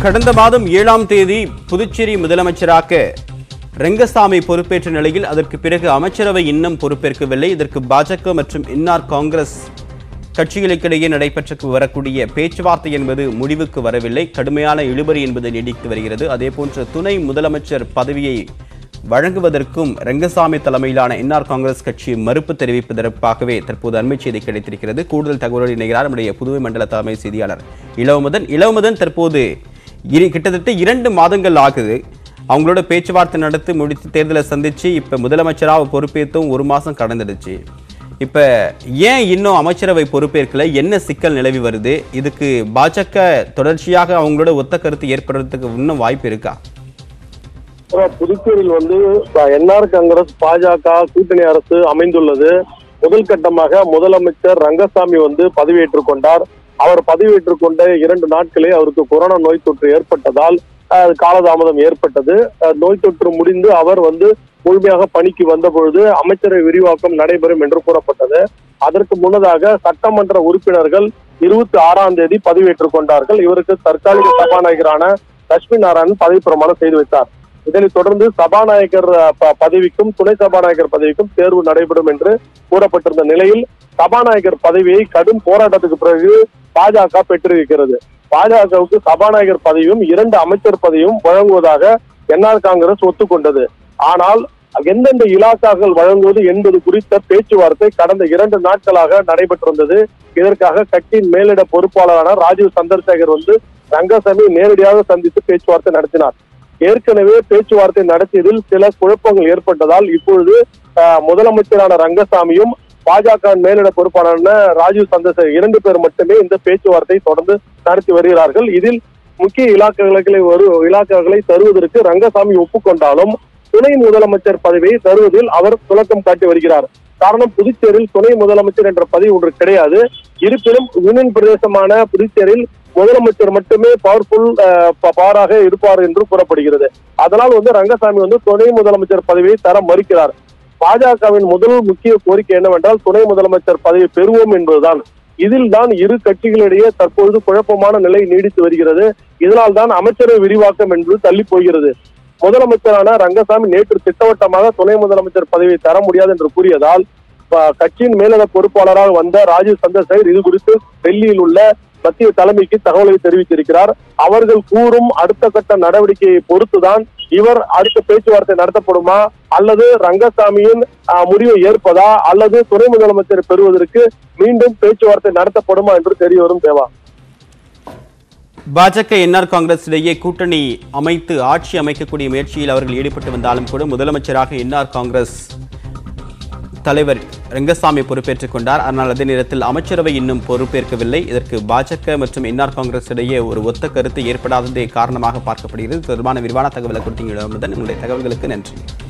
கடந்த மாதம் 7ஆம் தேதி புதுச்சேரி முதலமைச்சராக ரெங்கசாமி பொறுப்பேற்ற நிலையில் அதற்கு பிறகு அமைச்சரவை இன்னும் பொறுப்பேற்கவில்லை. இதற்கு பாஜக மற்றும் என்ஆர் காங்கிரஸ் கட்சிகளுக்கிடையே நடைபெற்று வரக்கூடிய பேச்சுவார்த்தை என்பது முடிவுக்கு வரவில்லை. கடுமையான இழுபறி என்பது நீடித்து வருகிறது. அதேபோன்று துணை முதலமைச்சர் பதவியை வழங்குவதற்கும் ரெங்கசாமி தலைமையிலான என்ஆர் காங்கிரஸ் கட்சி மறுப்பு தெரிவிப்பதற்காகவே தற்போது அண்மை செய்தி கிடைத்திருக்கிறது. கூடுதல் தகவலோடு இணைகிறார் நம்முடைய புதுவை மண்டல தலைமை செய்தியாளர் இளவமதன். தற்போது கிட்டத்தட்ட 2 மாதங்கள் ஆகுது அவங்களோட பேச்சுவார்த்தை நடத்தி முடித்து தேர்தலை சந்திச்சு இப்ப முதலமைச்சராக பொறுப்பேற்றும் 1 மாசம் கடந்துடுச்சு. இப்ப ஏன் இன்னும் அமைச்சரவை பொறுப்பேற்கல? என்ன சிக்கல் நிலவி வருது? இதுக்கு பாஜக தொடர்ச்சியாக அவங்களோட ஒத்த கருத்து ஏற்படுறதுக்கு இன்னும் வாய்ப்பு இருக்கா? புதுச்சேரியில் என்ஆர் காங்கிரஸ் பாஜக கூட்டணி அரசு அமைந்துள்ளது. முதல் கட்டமாக முதலமைச்சர் ரங்கசாமி பதவியேற்றுக் கொண்டார். அவர் பதவியேற்றுக் கொண்ட 2 நாட்களே அவருக்கு கொரோனா நோய் தொற்று ஏற்பட்டதால் காலதாமதம் ஏற்பட்டது. நோய் தொற்று முடிந்து அவர் முழுமையாக பணிக்கு வந்த பொழுது அமைச்சரவை விரிவாக்கம் நடைபெறும் என்று கூறப்பட்டது. அதற்கு முன்னதாக சட்டமன்ற உறுப்பினர்கள் 26ஆம் தேதி பதவியேற்றுக் கொண்டார்கள். இவருக்கு தற்காலிக சபாநாயகரான லட்சுமி நாராயணன் பதவி பிரமாணம் செய்து வைத்தார். இதனைத் தொடர்ந்து சபாநாயகர் பதவிக்கும் துணை சபாநாயகர் பதவிக்கும் தேர்வு நடைபெறும் என்று கூறப்பட்டிருந்த நிலையில் சபாநாயகர் பதவியை கடும் போராட்டத்துக்கு பிறகு பாஜக பெற்றிருக்கிறது. பாஜகவுக்கு சபாநாயகர் பதவியும் 2 அமைச்சர் பதவியும் வழங்குவதாக என்ஆர் காங்கிரஸ் ஒத்துக்கொண்டது. ஆனால் எந்தெந்த இலாக்காக்கள் வழங்குவது என்பது குறித்த பேச்சுவார்த்தை கடந்த 2 நாட்களாக நடைபெற்றிருந்தது. இதற்காக கட்சியின் மேலிட பொறுப்பாளரான ராஜீவ் சந்திரசேகர் ரங்கசாமி நேரடியாக சந்தித்து பேச்சுவார்த்தை நடத்தினார். ஏற்கனவே பேச்சுவார்த்தை நடத்தியதில் சில குழப்பங்கள் ஏற்பட்டதால் இப்பொழுது முதலமைச்சரான ரங்கசாமியும் பாஜக மேலிட பொறுப்பாளரான ராஜீவ் சந்திரசேகர் 2 பேர் மட்டுமே இந்த பேச்சுவார்த்தை தொடர்ந்து நடத்தி வருகிறார்கள். இதில் முக்கிய இலாக்காக்களை தருவதற்கு ரங்கசாமி ஒப்புக்கொண்டாலும் துணை முதலமைச்சர் பதவியை தருவதில் அவர் துலக்கம் காட்டி வருகிறார். காரணம், புதுச்சேரியில் துணை முதலமைச்சர் என்ற பதவி ஒன்று கிடையாது. இருப்பினும் யூனியன் பிரதேசமான புதுச்சேரியில் முதலமைச்சர் மட்டுமே பவராக இருப்பார் என்று கூறப்படுகிறது. அதனால் ரங்கசாமி துணை முதலமைச்சர் பதவியை தர மறுக்கிறார். பாஜகவின் முதல் முக்கிய கோரிக்கை என்னவென்றால் துணை முதலமைச்சர் பதவி பெறுவோம் என்பதுதான். இதில் தான் இரு கட்சிகளிடையே தற்பொழுது குழப்பமான நிலை நீடித்து வருகிறது. இதனால் தான் அமைச்சரவை விரிவாக்கம் என்பது தள்ளி போகிறது. முதலமைச்சரான ரங்கசாமி நேற்று திட்டவட்டமாக துணை முதலமைச்சர் பதவியை தர முடியாது என்று கூறியதால் கட்சியின் மேலிட பொறுப்பாளராக வந்த ராஜீவ் சந்திரசேகர் இது குறித்து டெல்லியில் உள்ள மத்திய தலைமைக்கு தகவலை தெரிவித்திருக்கிறார். அவர்கள் கூறும் அடுத்த கட்ட நடவடிக்கையை பொறுத்துதான் இவர் அடுத்த பேச்சுவார்த்தை நடத்தப்படுமா அல்லது ரங்கசாமியின் முடிவை ஏற்பதா அல்லது துணை முதலமைச்சரை பெறுவதற்கு மீண்டும் பேச்சுவார்த்தை நடத்தப்படுமா என்று தெரிய வரும். தேவா, பாஜக என்ஆர் காங்கிரஸ் இடையே கூட்டணி அமைத்து ஆட்சி அமைக்கக்கூடிய முயற்சியில் அவர்கள் ஈடுபட்டு வந்தாலும் கூட முதலமைச்சராக என்ஆர் காங்கிரஸ் தலைவர் ரெங்கசாமி பொறுப்பேற்றுக் கொண்டார். ஆனால் அதே நேரத்தில் அமைச்சரவை இன்னும் பொறுப்பேற்கவில்லை. இதற்கு பாஜக மற்றும் என்ஆர் காங்கிரஸ் இடையே ஒரு ஒத்த கருத்து ஏற்படாததே காரணமாக பார்க்கப்படுகிறது. தொடர்பான விரிவான தகவலை கொடுத்தீங்க. உங்களுடைய தகவல்களுக்கு நன்றி.